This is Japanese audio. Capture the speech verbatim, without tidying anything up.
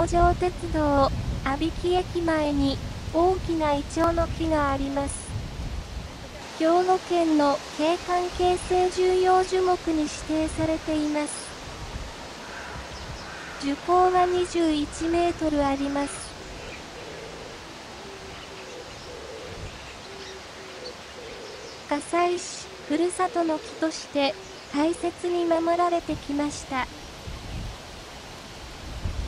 北条鉄道阿鼻木駅前に大きなイチョウの木があります。兵庫県の景観形成重要樹木に指定されています。樹高はにじゅういちメートルあります。加西市ふるさとの木として大切に守られてきました。